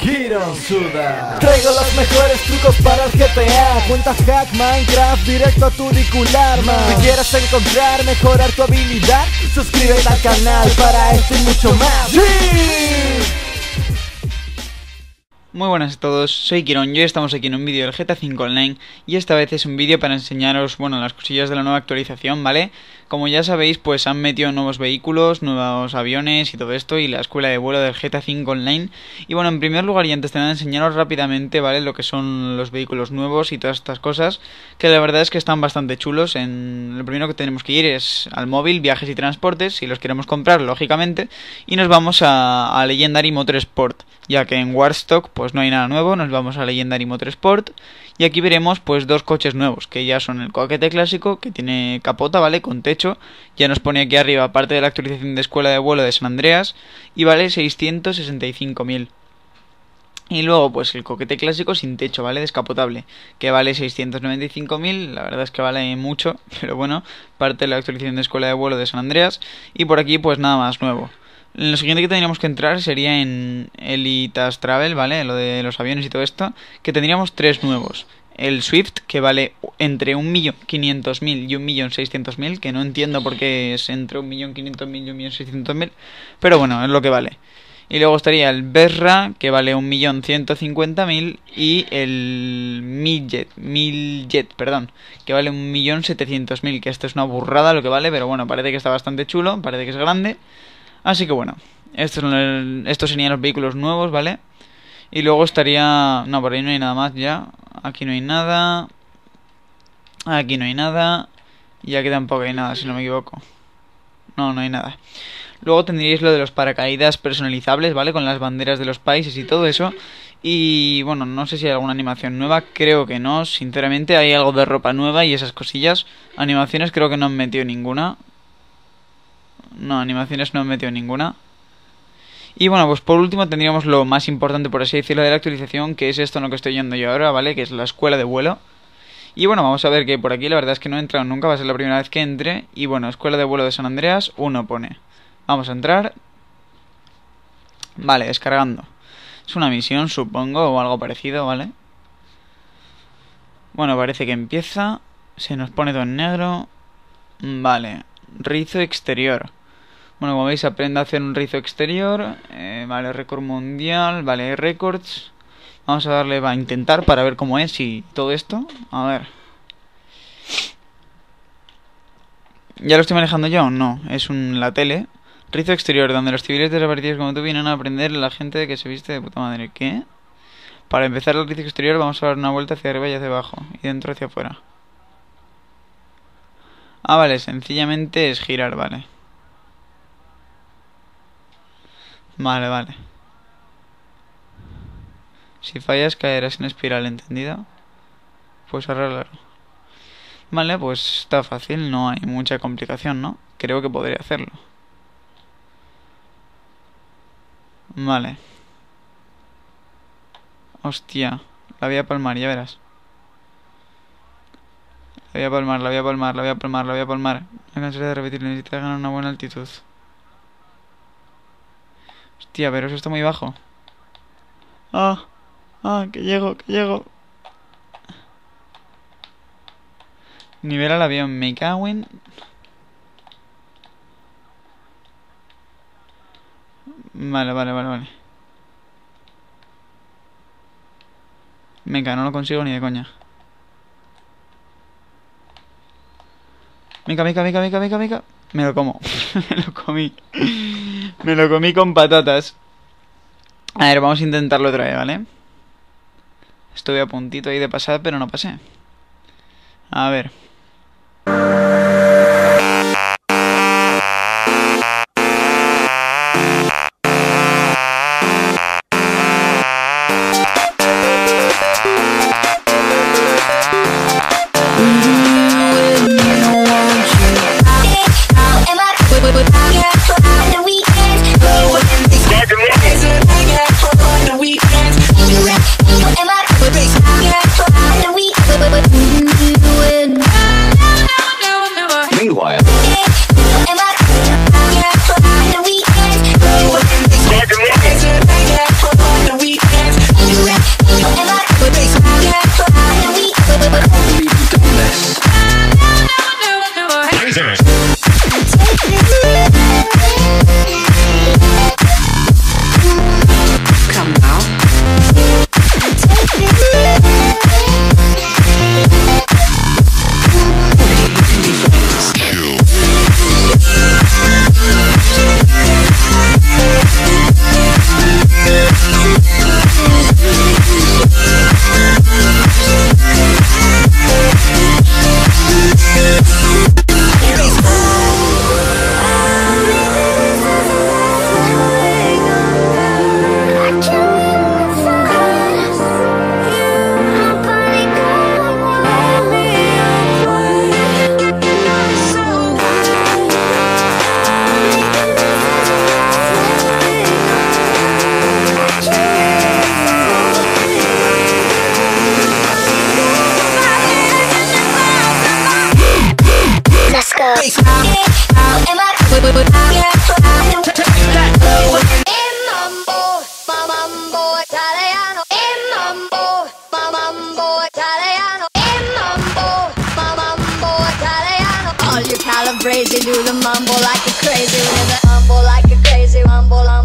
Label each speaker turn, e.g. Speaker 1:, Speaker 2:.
Speaker 1: Kiron Suda. Traigo los mejores trucos para el GTA. Cuenta hack, Minecraft, directo a tu auricular, man. Si quieres encontrar, mejorar tu habilidad, suscríbete al canal para esto y mucho más. ¡Sí!
Speaker 2: Muy buenas a todos, soy Kiron y hoy estamos aquí en un vídeo del GTA V Online. Y esta vez es un vídeo para enseñaros, las cosillas de la nueva actualización, ¿vale? Como ya sabéis, pues han metido nuevos vehículos, nuevos aviones y todo esto, y la escuela de vuelo del GTA V Online. Y bueno, en primer lugar, y antes de nada, enseñaros rápidamente, ¿vale? Lo que son los vehículos nuevos y todas estas cosas, que la verdad es que están bastante chulos. Lo primero que tenemos que ir es al móvil, viajes y transportes, si los queremos comprar, lógicamente. Y nos vamos a Legendary Motorsport, ya que en Warstock pues no hay nada nuevo. Nos vamos a Legendary Motorsport y aquí veremos pues dos coches nuevos, que ya son el Coquette clásico, que tiene capota, ¿vale? Con techo, ya nos pone aquí arriba, aparte de la actualización de escuela de vuelo de San Andreas, y vale 665.000. Y luego pues el Coquette clásico sin techo, ¿vale? Descapotable, que vale 695.000, la verdad es que vale mucho, pero bueno, parte de la actualización de escuela de vuelo de San Andreas. Y por aquí pues nada más nuevo. Lo siguiente que tendríamos que entrar sería en Elitas Travel, ¿vale? Lo de los aviones y todo esto, que tendríamos tres nuevos. El Swift, que vale entre 1.500.000 y 1.600.000, que no entiendo por qué es entre 1.500.000 y 1.600.000, pero bueno, es lo que vale. Y luego estaría el Besra, que vale 1.150.000, y el Miljet, que vale 1.700.000, que esto es una burrada lo que vale, pero bueno, parece que está bastante chulo, parece que es grande. Así que bueno, estos serían los vehículos nuevos, ¿vale? Y luego estaría... No, por ahí no hay nada más ya. Aquí no hay nada. Aquí no hay nada. Y aquí tampoco hay nada, si no me equivoco. No, no hay nada. Luego tendríais lo de los paracaídas personalizables, ¿vale? Con las banderas de los países y todo eso. Y bueno, no sé si hay alguna animación nueva. Creo que no, sinceramente. Hay algo de ropa nueva y esas cosillas. Animaciones creo que no han metido ninguna. No, animaciones no han metido ninguna. Y bueno, pues por último tendríamos lo más importante, por así decirlo, de la actualización, que es esto en lo que estoy yendo yo ahora, ¿vale? Que es la escuela de vuelo. Y bueno, vamos a ver que por aquí la verdad es que no he entrado nunca, va a ser la primera vez que entre. Y bueno, escuela de vuelo de San Andreas 1 pone. Vamos a entrar. Vale, descargando. Es una misión, supongo, o algo parecido, ¿vale? Bueno, parece que empieza. Se nos pone todo en negro. Vale, rizo exterior. Bueno, como veis, aprende a hacer un rizo exterior. Vale, récord mundial. Vale, records. Vamos a darle, va a intentar para ver cómo es y todo esto. A ver. ¿Ya lo estoy manejando yo? No, es la tele. Rizo exterior, donde los civiles desaparecidos como tú vienen a aprender la gente que se viste de puta madre. ¿Qué? Para empezar el rizo exterior vamos a dar una vuelta hacia arriba y hacia abajo. Y dentro hacia afuera. Ah, vale, sencillamente es girar, vale. Vale. Si fallas caerás en espiral, ¿entendido? Pues arreglarlo. Vale, pues está fácil, no hay mucha complicación, ¿no? Creo que podría hacerlo. Vale. Hostia, la voy a palmar, ya verás. La voy a palmar. Me cansaré de repetir, necesitas ganar una buena altitud. Hostia, pero eso está muy bajo. Que llego. Nivela el avión, me cago en... Vale. Venga, no lo consigo ni de coña. Mica. Me lo como. Me lo comí con patatas. A ver, vamos a intentarlo otra vez, ¿vale? Estuve a puntito ahí de pasar, pero no pasé. A ver.
Speaker 3: Calabrese, do the mambo like a crazy, with the mambo like a crazy, mambo.